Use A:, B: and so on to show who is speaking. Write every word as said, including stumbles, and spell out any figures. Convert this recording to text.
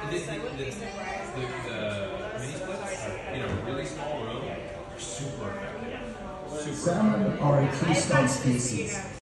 A: the, the, the, the, the mini splits in a really small room are super effective. Super
B: Salmon are a keystone species.